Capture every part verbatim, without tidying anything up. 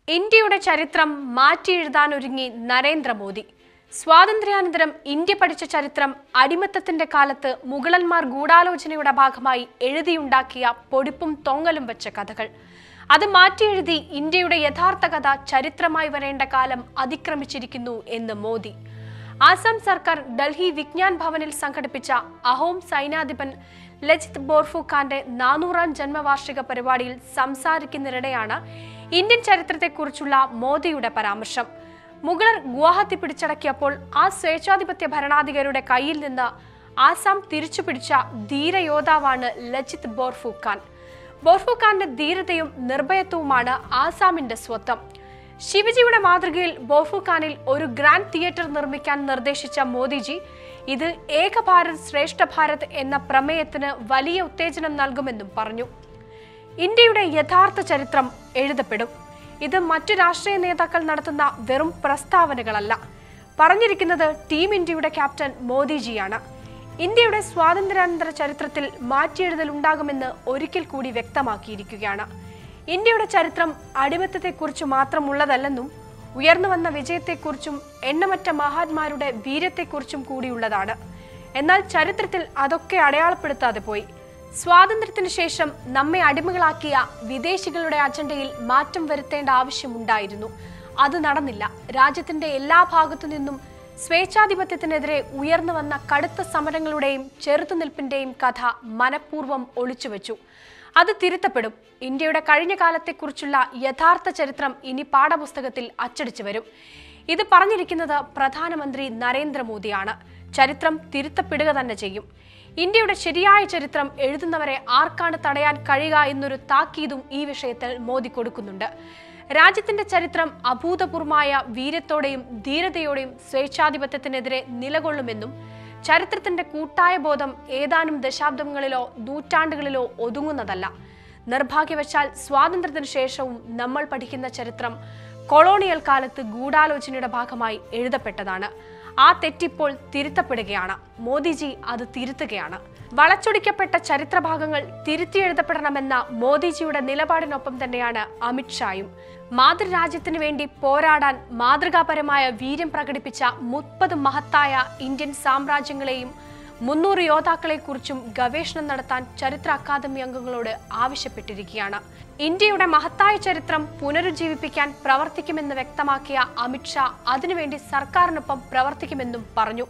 ഇന്ത്യയുടെ ചരിത്രം മാറ്റിയെഴുതാനൊരുങ്ങി നരേന്ദ്രമോദി. സ്വാതന്ത്ര്യാനന്തരം ഇന്ത്യ പഠിച്ച ചരിത്രം അടിമത്തത്തിന്റെ കാലത്ത് മുഗളന്മാർ ഗൂഢാലോചനയുടെ ഭാഗമായി എഴുതിയുണ്ടാക്കിയ പൊടിപ്പും തൊങ്ങലും വെച്ച കഥകൾ. അത് മാറ്റിയെഴുതി ഇന്ത്യയുടെ യഥാർത്ഥ കഥ ചരിത്രമായി വരേണ്ട കാലം അതിക്രമിച്ചിരിക്കുന്നു എന്ന് മോദി. ആസാം സർക്കാർ ഡൽഹി വിജ്ഞാൻ ഭവനിൽ സംഘടിപ്പിച്ച അഹോം സൈനാധിപൻ ലജിത് ബോർഫുഖാന്റെ നാനൂറാം ജന്മവാർഷിക പരിപാടിയിൽ സംസാരിക്കുന്നതിനിടെയാണ് ഇന്ത്യൻ ചരിത്രത്തെക്കുറിച്ചുള്ള മോദിയുടെ പരാമർശം. മുഗളർ ഗുവാഹത്തി പിടിച്ചടക്കിയപ്പോൾ ആ സ്വേച്ഛാധിപത്യ ഭരണാധികാരിയുടെ കയ്യിൽ നിന്ന് ആസാം തിരിച്ചുപിടിച്ച ധീരയോദ്ധാവാണ് ലജിത് ബോർഫുഖാൻ. ബോർഫുഖാന്റെ ധീരതയും നിർഭയത്വവുമാണ് ആസാമിന്റെ സ്വത്വം. ശിവജിയുടെ മാതൃകയിൽ ബോർഫുഖാനിൽ ഒരു ഗ്രാൻഡ് തിയേറ്റർ നിർമ്മിക്കാൻ നിർദ്ദേശിച്ച മോദിജി ഇത് ഏക ഭാരത് ശ്രേഷ്ഠ ഭാരത് എന്ന പ്രമേയത്തിന് വലിയ ഉത്തേജനം നൽകുമെന്നും പറഞ്ഞു. ഇന്ത്യയുടെ യഥാർത്ഥ ചരിത്രം എഴുതപ്പെടും. ഇത് മറ്റു രാഷ്ട്രീയ നേതാക്കൾ നടത്തുന്ന വെറും പ്രസ്താവനകളല്ല. പറഞ്ഞിരിക്കുന്നത് ടീം ഇന്ത്യയുടെ ക്യാപ്റ്റൻ മോദിജിയാണ്. ഇന്ത്യയുടെ സ്വാതന്ത്ര്യാനന്തര ചരിത്രത്തിൽ മാറ്റിയെഴുതൽ ഉണ്ടാകുമെന്ന് ഒരിക്കൽ കൂടി വ്യക്തമാക്കിയിരിക്കുകയാണ്. ഇന്ത്യയുടെ ചരിത്രം അടിമത്തത്തെക്കുറിച്ച് മാത്രമുള്ളതല്ലെന്നും ഉയർന്നു വന്ന വിജയത്തെക്കുറിച്ചും എണ്ണമറ്റ മഹാന്മാരുടെ വീര്യത്തെക്കുറിച്ചും കൂടിയുള്ളതാണ്. എന്നാൽ ചരിത്രത്തിൽ അതൊക്കെ അടയാളപ്പെടുത്താതെ പോയി. സ്വാതന്ത്ര്യത്തിന് ശേഷം നമ്മെ അടിമകളാക്കിയ വിദേശികളുടെ അജണ്ടയിൽ മാറ്റം വരുത്തേണ്ട ആവശ്യമുണ്ടായിരുന്നു. അത് നടന്നില്ല. രാജ്യത്തിന്റെ എല്ലാ ഭാഗത്തു നിന്നും സ്വേച്ഛാധിപത്യത്തിനെതിരെ ഉയർന്നു വന്ന കടുത്ത സമരങ്ങളുടെയും ചെറുത്തുനിൽപ്പിന്റെയും കഥ മനഃപൂർവ്വം ഒളിച്ചുവെച്ചു. അത് തിരുത്തപ്പെടും. ഇന്ത്യയുടെ കഴിഞ്ഞ കാലത്തെക്കുറിച്ചുള്ള യഥാർത്ഥ ചരിത്രം ഇനി പാഠപുസ്തകത്തിൽ അച്ചടിച്ചു വരും. ഇത് പറഞ്ഞിരിക്കുന്നത് പ്രധാനമന്ത്രി നരേന്ദ്രമോദിയാണ്. ചരിത്രം തിരുത്തപ്പെടുക തന്നെ ചെയ്യും. ഇന്ത്യയുടെ ശരിയായ ചരിത്രം എഴുതുന്നവരെ ആർക്കാണ് തടയാൻ കഴിയുക എന്നൊരു താക്കീതും ഈ വിഷയത്തിൽ മോദി കൊടുക്കുന്നുണ്ട്. രാജ്യത്തിന്റെ ചരിത്രം അഭൂതപൂർവമായ വീര്യത്തോടെയും ധീരതയോടെയും സ്വേച്ഛാധിപത്യത്തിനെതിരെ നിലകൊള്ളുമെന്നും ചരിത്രത്തിന്റെ കൂട്ടായ ബോധം ഏതാനും ദശാബ്ദങ്ങളിലോ നൂറ്റാണ്ടുകളിലോ ഒതുങ്ങുന്നതല്ല. നിർഭാഗ്യവശാൽ സ്വാതന്ത്ര്യത്തിന് ശേഷവും നമ്മൾ പഠിക്കുന്ന ചരിത്രം കൊളോണിയൽ കാലത്ത് ഗൂഢാലോചനയുടെ ഭാഗമായി എഴുതപ്പെട്ടതാണ്. ആ തെറ്റിപ്പോൾ തിരുത്തപ്പെടുകയാണ്. മോദിജി അത് തിരുത്തുകയാണ്. വളച്ചൊടിക്കപ്പെട്ട ചരിത്രഭാഗങ്ങൾ തിരുത്തിയെഴുതപ്പെടണമെന്ന മോദിജിയുടെ നിലപാടിനൊപ്പം തന്നെയാണ് അമിത്ഷായും. മാതൃരാജ്യത്തിന് വേണ്ടി പോരാടാൻ മാതൃകാപരമായ വീര്യം പ്രകടിപ്പിച്ച മുപ്പത് മഹത്തായ ഇന്ത്യൻ സാമ്രാജ്യങ്ങളെയും മുന്നൂറ് യോദ്ധാക്കളെക്കുറിച്ചും ഗവേഷണം നടത്താൻ ചരിത്ര അക്കാദമി അംഗങ്ങളോട് ആവശ്യപ്പെട്ടിരിക്കുകയാണ്. ഇന്ത്യയുടെ മഹത്തായ ചരിത്രം പുനരുജ്ജീവിപ്പിക്കാൻ പ്രവർത്തിക്കുമെന്ന് വ്യക്തമാക്കിയ അമിത്ഷാ അതിനുവേണ്ടി സർക്കാരിനൊപ്പം പ്രവർത്തിക്കുമെന്നും പറഞ്ഞു.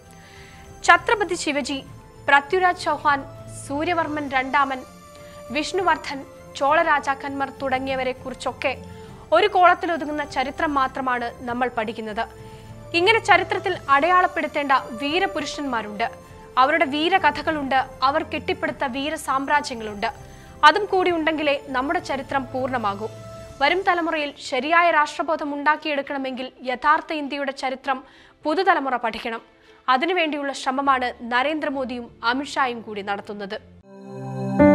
ഛത്രപതി ശിവജി, പൃഥ്വിരാജ് ചൗഹാൻ, സൂര്യവർമ്മൻ രണ്ടാമൻ, വിഷ്ണുവർദ്ധൻ, ചോള രാജാക്കന്മാർ തുടങ്ങിയവരെ കുറിച്ചൊക്കെ ഒരു കോളത്തിലൊതുങ്ങുന്ന ചരിത്രം മാത്രമാണ് നമ്മൾ പഠിക്കുന്നത്. ഇങ്ങനെ ചരിത്രത്തിൽ അടയാളപ്പെടുത്തേണ്ട വീരപുരുഷന്മാരുണ്ട്. അവരുടെ വീരകഥകളുണ്ട്. അവർ കെട്ടിപ്പടുത്ത വീര സാമ്രാജ്യങ്ങളുണ്ട്. അതും കൂടി ഉണ്ടെങ്കിലേ നമ്മുടെ ചരിത്രം പൂർണ്ണമാകൂ. വരും തലമുറയിൽ ശരിയായ രാഷ്ട്രബോധം ഉണ്ടാക്കിയെടുക്കണമെങ്കിൽ യഥാർത്ഥ ഇന്ത്യയുടെ ചരിത്രം പുതുതലമുറ പഠിക്കണം. അതിനുവേണ്ടിയുള്ള ശ്രമമാണ് നരേന്ദ്രമോദിയും അമിത്ഷായും കൂടി നടത്തുന്നത്.